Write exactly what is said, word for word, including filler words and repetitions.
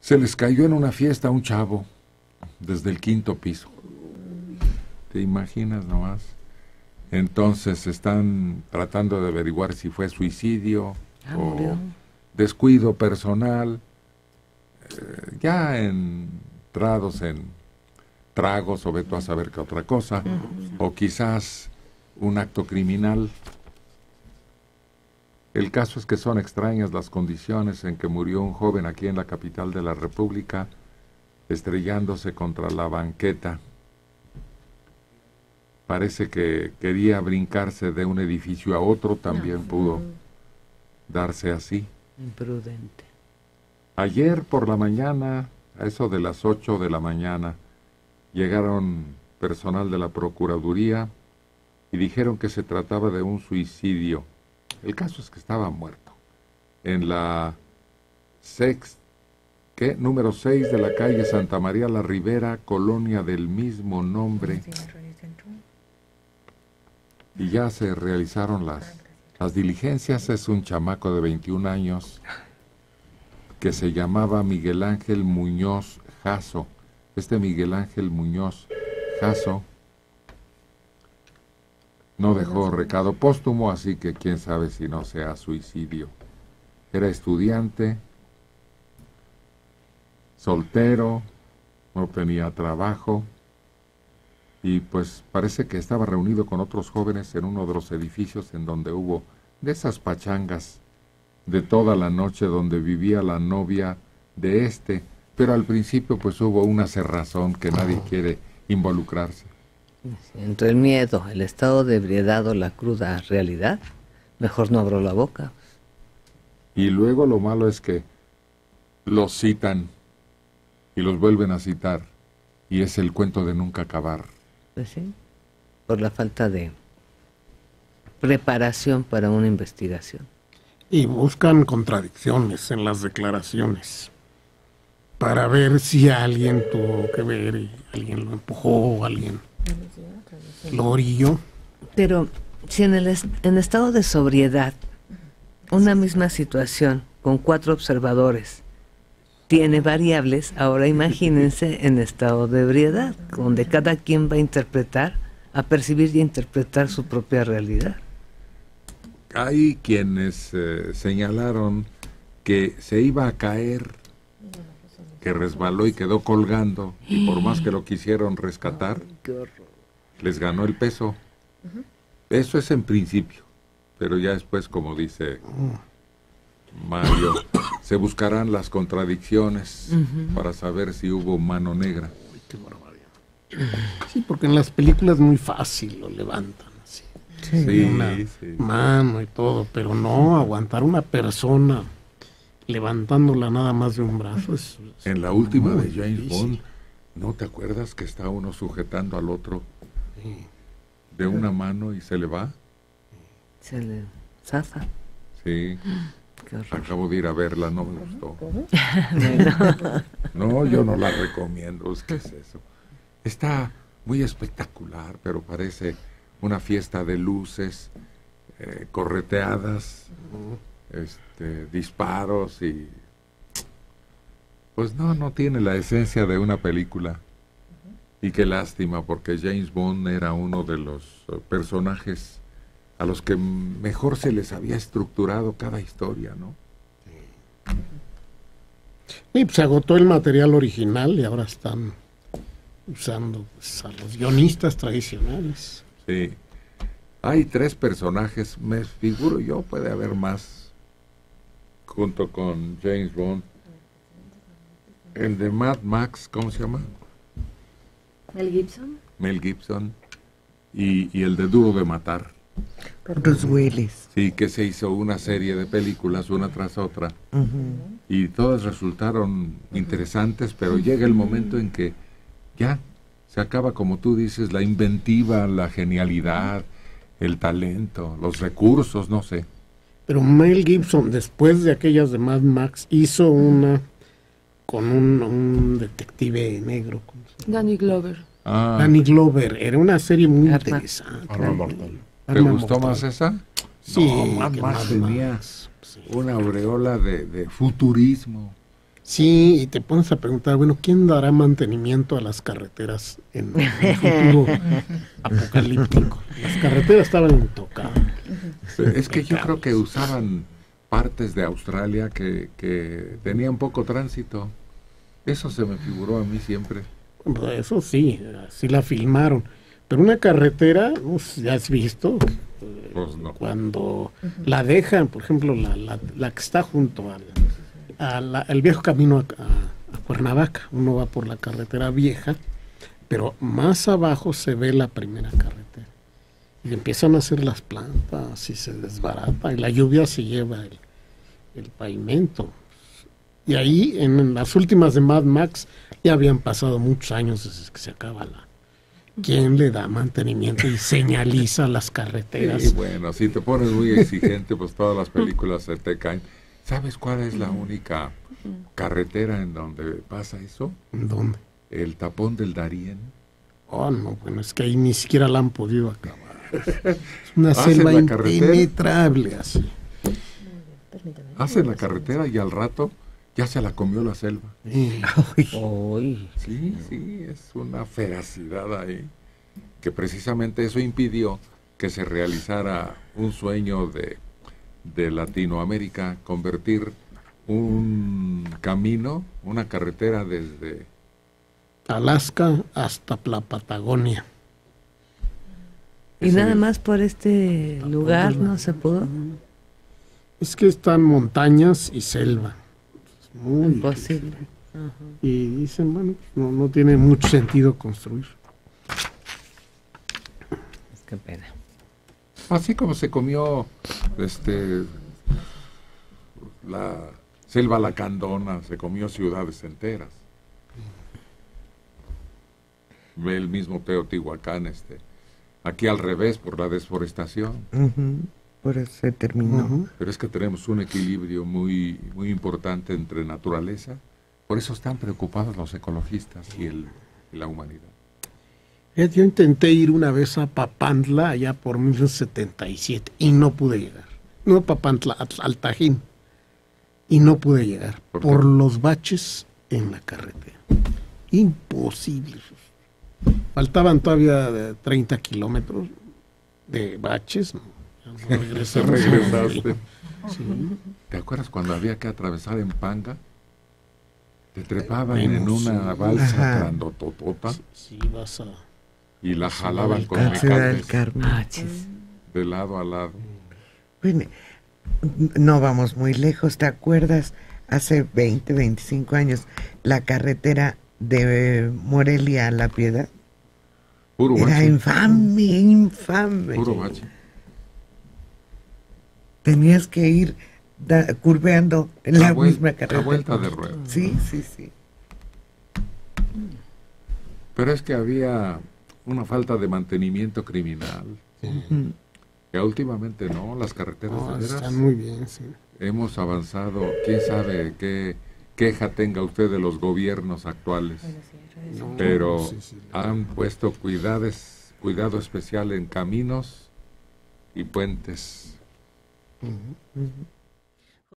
Se les cayó en una fiesta a un chavo desde el quinto piso. ¿Te imaginas nomás? Entonces están tratando de averiguar si fue suicidio Ah, o murió. descuido personal, eh, ya entrados en tragos o veto a saber qué otra cosa, uh-huh. o quizás un acto criminal. El caso es que son extrañas las condiciones en que murió un joven aquí en la capital de la República, estrellándose contra la banqueta. Parece que quería brincarse de un edificio a otro, también no, pudo no. darse así. Imprudente. Ayer por la mañana, a eso de las ocho de la mañana, llegaron personal de la Procuraduría y dijeron que se trataba de un suicidio. El caso es que estaba muerto. En la sex, ¿qué? número seis de la calle Santa María la Ribera, colonia del mismo nombre. Y ya se realizaron las, las diligencias. Es un chamaco de veintiún años que se llamaba Miguel Ángel Muñoz Jasso. Este Miguel Ángel Muñoz Jasso no dejó recado póstumo, así que quién sabe si no sea suicidio. Era estudiante, soltero, no tenía trabajo, y pues parece que estaba reunido con otros jóvenes en uno de los edificios en donde hubo de esas pachangas de toda la noche donde vivía la novia de este, pero al principio pues hubo una cerrazón que nadie quiere involucrarse. Entre el miedo, el estado de ebriedad o la cruda realidad, mejor no abro la boca. Y luego lo malo es que los citan y los vuelven a citar, y es el cuento de nunca acabar. Pues sí, por la falta de preparación para una investigación. Y buscan contradicciones en las declaraciones para ver si alguien tuvo que ver y alguien lo empujó, alguien lo orilló. Pero si en el est- en estado de sobriedad una misma situación con cuatro observadores tiene variables, ahora imagínense en estado de ebriedad, donde cada quien va a interpretar, a percibir y a interpretar su propia realidad. Hay quienes eh, señalaron que se iba a caer, que resbaló y quedó colgando, y por más que lo quisieron rescatar, les ganó el peso. Eso es en principio, pero ya después, como dice Mario, se buscarán las contradicciones uh-huh. para saber si hubo mano negra. Uy, qué barbaridad. Sí, porque en las películas es muy fácil, lo levantan así. Sí, una sí. mano y todo, pero no aguantar una persona levantándola nada más de un brazo. Es, es en la última de James difícil. Bond, ¿no te acuerdas que está uno sujetando al otro Sí. de una mano y se le va? Se le zafa. Sí. Qué horror. Acabo de ir a verla, no me gustó. Bueno. No, yo no la recomiendo. ¿Qué es eso? Está muy espectacular, pero parece una fiesta de luces, eh, correteadas, este, disparos y... Pues no, no tiene la esencia de una película. Y qué lástima, porque James Bond era uno de los uh, personajes a los que mejor se les había estructurado cada historia, ¿no? Y pues se agotó el material original y ahora están usando pues, a los guionistas tradicionales. Sí. Hay tres personajes, me figuro yo, puede haber más, junto con James Bond. El de Mad Max, ¿cómo se llama? Mel Gibson. Mel Gibson. Y, y el de Duro de Matar. Bruce Willis. Sí, que se hizo una serie de películas una tras otra. Uh-huh. Y todas resultaron interesantes, pero llega el momento en que ya se acaba, como tú dices, la inventiva, la genialidad, el talento, los recursos, no sé. Pero Mel Gibson, después de aquellas de Mad Max, hizo una con un, un detective negro. ¿cómo se llama? Danny Glover. Ah, Danny Glover. Era una serie muy Arma. interesante. Arma Mortal. ¿te Arma gustó Mortal. más esa? Sí, No, Mad que Max Mad tenía Max, sí. una aureola de, de futurismo, Sí, y te pones a preguntar, bueno, ¿quién dará mantenimiento a las carreteras en el futuro apocalíptico? Las carreteras estaban intocables. Es que yo creo que usaban partes de Australia que, que tenían poco tránsito. Eso se me figuró a mí siempre. Pues eso sí, así la filmaron. Pero una carretera, uf, ya has visto, Pues no. cuando la dejan, por ejemplo, la, la, la que está junto al, a la- al viejo camino a, a- a Cuernavaca, uno va por la carretera vieja, pero más abajo se ve la primera carretera. Y empiezan a hacer las plantas y se desbarata, y la lluvia se lleva el, el pavimento. Y ahí, en las últimas de Mad Max, ya habían pasado muchos años desde que se acaba la... ¿Quién le da mantenimiento y señaliza las carreteras? Y bueno, si te pones muy exigente, pues todas las películas se te caen. ¿Sabes cuál es la única carretera en donde pasa eso? ¿Dónde? El tapón del Darién. Oh, no, bueno, es que ahí ni siquiera la han podido acabar. Es una Hacen selva la carretera. impenetrable así. Permítame. Hacen la carretera y al rato ya se la comió la selva. Eh, Uy, Sí, sí, es una feracidad ahí, que precisamente eso impidió que se realizara un sueño de, de Latinoamérica, convertir un camino, una carretera desde... Alaska hasta la Patagonia. y ese- nada más por este lugar no se pudo. Es que están montañas y selva. Es muy Imposible. Y dicen, bueno, no, no tiene mucho sentido construir. Qué pena. Así como se comió este la selva lacandona, se comió ciudades enteras. Ve el mismo Teotihuacán, este, aquí al revés por la desforestación. Ujú, por eso se terminó. Ujú. Pero es que tenemos un equilibrio muy, muy importante entre naturaleza. Por eso están preocupados los ecologistas y, el, y la humanidad. Fíjate, Yo intenté ir una vez a Papantla, allá por mil novecientos setenta y siete, y no pude llegar. No a Papantla, a- al Tajín. Y no pude llegar ¿Por qué? por los baches en la carretera. Imposible. Faltaban todavía eh, treinta kilómetros de baches. ¿no? Ya no regresamos. Regresaste. Sí. ¿Te acuerdas cuando había que atravesar en Panga? Te trepaban Bueno, en una sí. balsa Ajá. grandototota Sí, vas a... y la jalaban con A Ciudad del mecates Carmen. Ah, chis. de lado a lado. Bueno, no vamos muy lejos. ¿Te acuerdas? Hace veinte, veinticinco años, la carretera de Morelia a La Piedad Puro era bache. infame, infame. Puro bache. Tenías que ir da- curveando en la A vuel- misma a carretera. vuelta de rueda. Sí, sí, sí. Pero es que había una falta de mantenimiento criminal. Ujú. Que últimamente no, las carreteras No, de veras están muy bien, sí. hemos avanzado. ¿Quién sabe qué queja tenga usted de los gobiernos actuales? No, Pero sí, sí. han puesto cuidades, cuidado especial en caminos y puentes. Ujú.